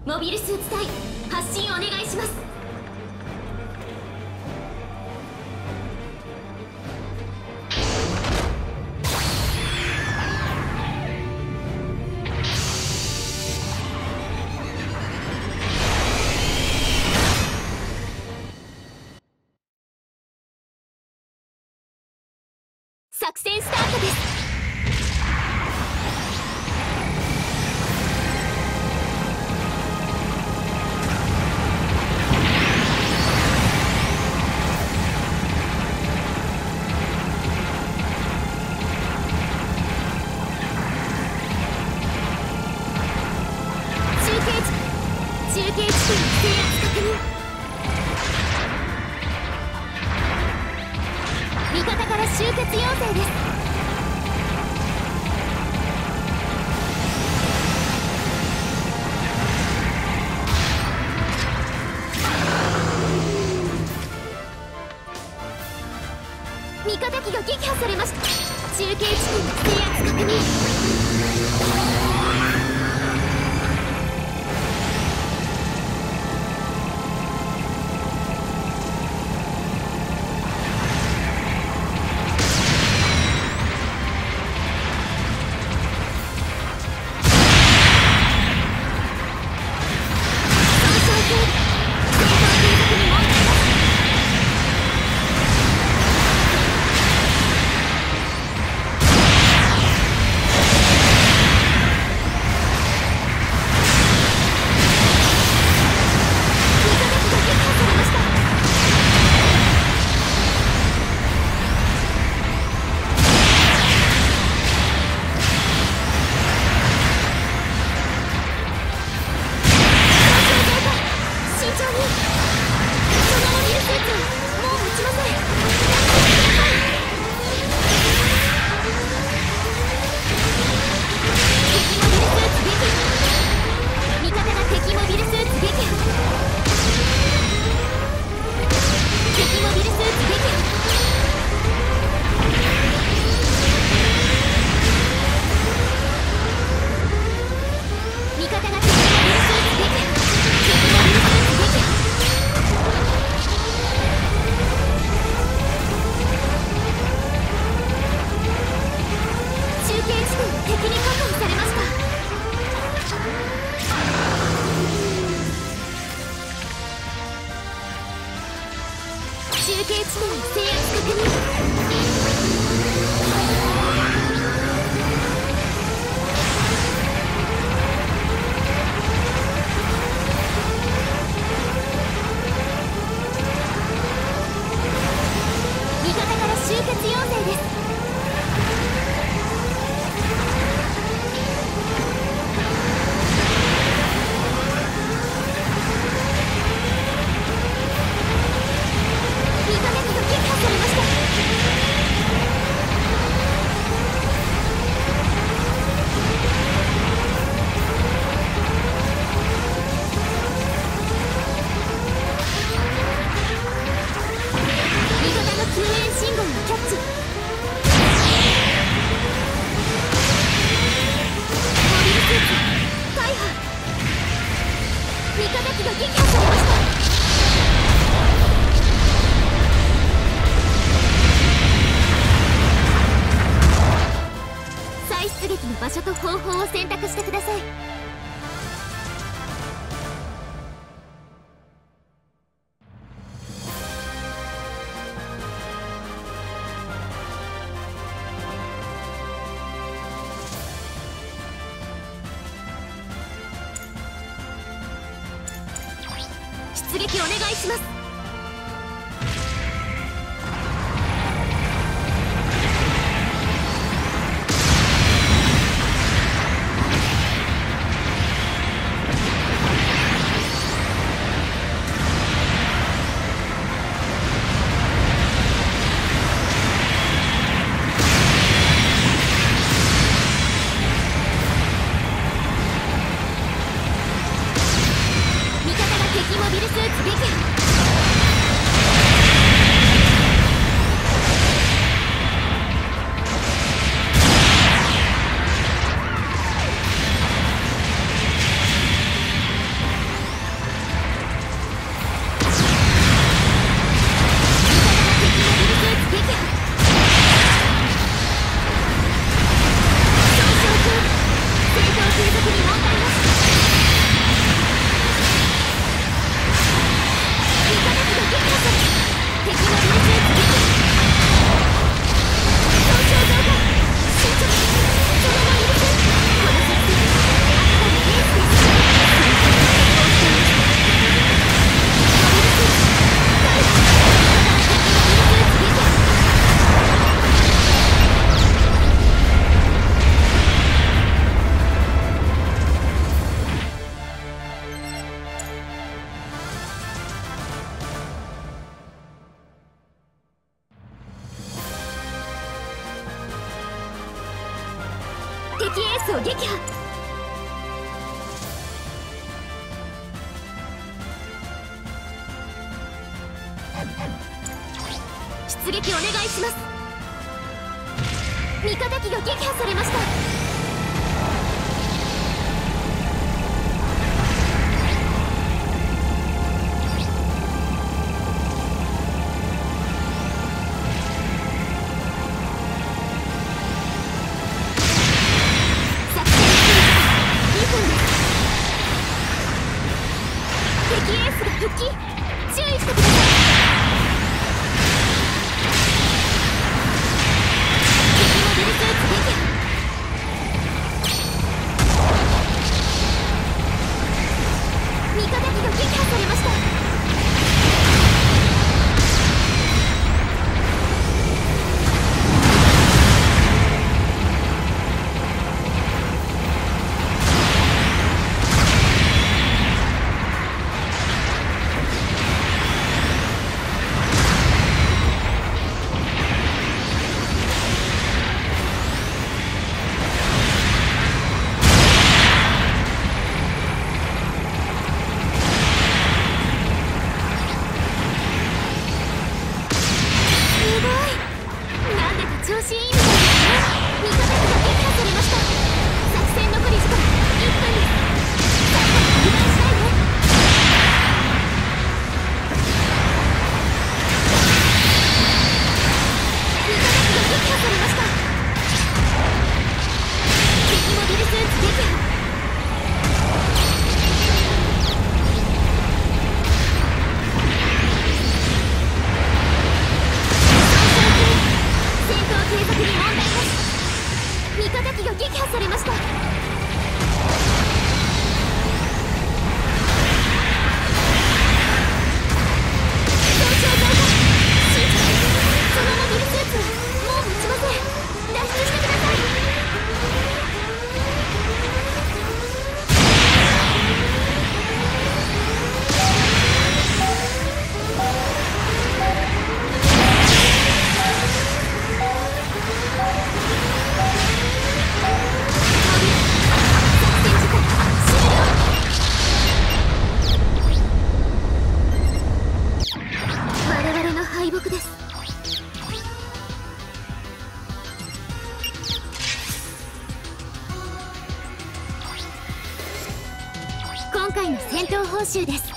モビルスーツ隊発進お願いします。作戦スタートです。中継地点制圧確認。味方から集結要請です。味方機が撃破されました。中継地点制圧確認。中継地点制圧確認。味方から集結要請です。救援信号をキャッチ。モビルスーツ大破。味方機が撃破されました。再出撃の場所と方法を選択してください。出撃お願いします。敵モビルスーツ撃破。 敵エースを撃破。出撃お願いします。味方機が撃破されました。作戦2分です。敵エースが復帰、注意してください。味方機が撃破されました。調子いいみたいですね。味方機が撃破されました。作戦残り時間1分です。最後に油断しないで。味方機が撃破されました。敵モビルスーツ撃破。警察に問題なし。味方機が撃破されました。損傷剤がシート。そのモビルスーツはもう持ちません。脱出してください。敗北です。今回の戦闘報酬です。